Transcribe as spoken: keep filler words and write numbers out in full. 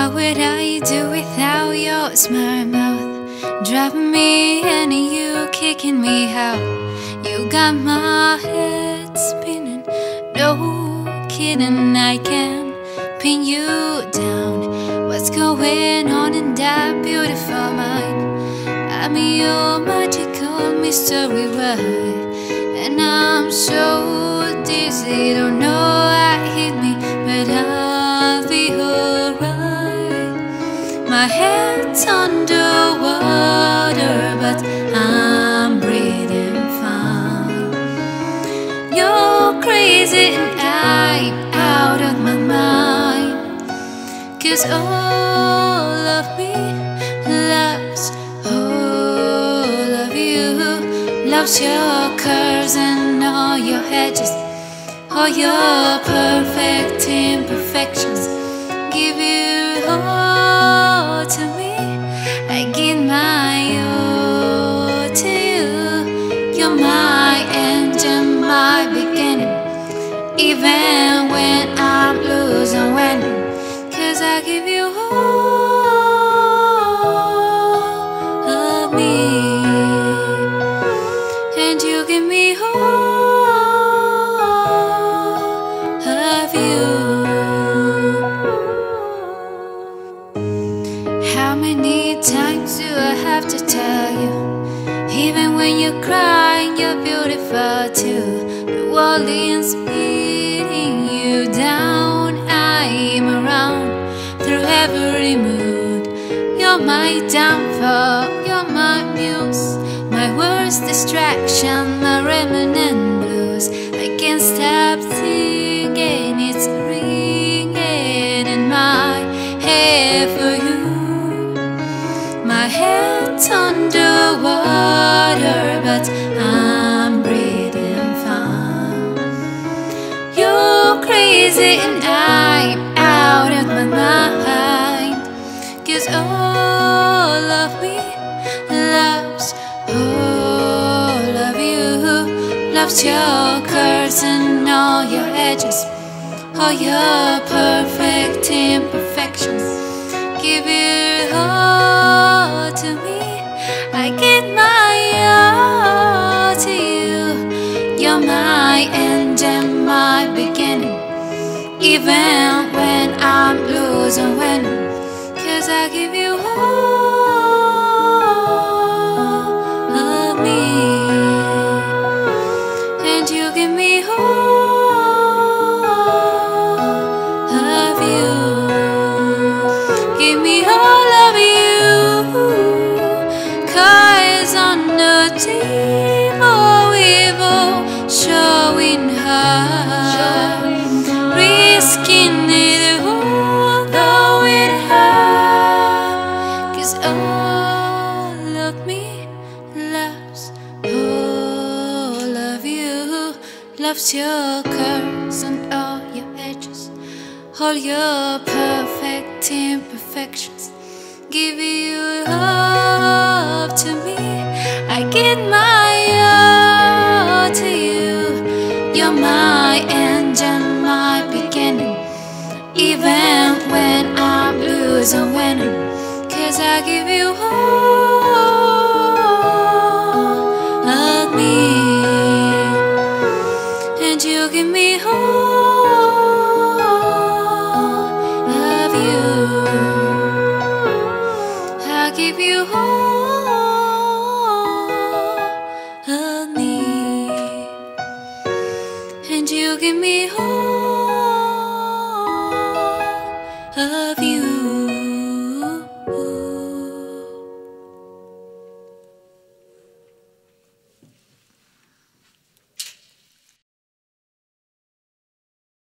What would I do without your smart mouth? Driving me and you kicking me out. You got my head spinning. No kidding, I can pin you down. What's going on in that beautiful mind? I'm your magical mystery ride, and I'm so dizzy, don't know what hit me, but I'll be alright. My head's underwater, but I'm breathing fine. You're crazy and I'm out of my mind, 'cause all of me loves all of you. Loves your curves and all your edges, all your perfect imperfections. Give you all to me, I give my all to you. You're my end and my beginning, even when I'm losing winning, 'cause I give you all of me, and you give me all of you. How many times do I have to tell you? Even when you're crying, you're beautiful too. The world is beating you down. I'm around through every mood. You're my downfall, you're my muse, my worst distraction, my remnant blues. I can't stop singing, it's ringing in my head for you. My head's underwater, but I'm breathing fine. You're crazy and I'm out of my mind, 'cause all of me loves all of you. Loves your curves and all your edges, all your perfect imperfections. Give it all to me, I give my all to you. You're my end and my beginning, even when I'm losing winning, 'cause I give you all of me, and you give me all of you. Give me all of you, 'cause on the table we've all showing her, risking it all, though it hurt, 'cause all of me loves all of you. Loves your curves and all your edges, all your perfect imperfections. Give you love to me, I give my all to you. You're my end and my beginning, even when I'm losing winning, 'cause I give you all of me, and you give me all of you. I give you all of me, and you give me all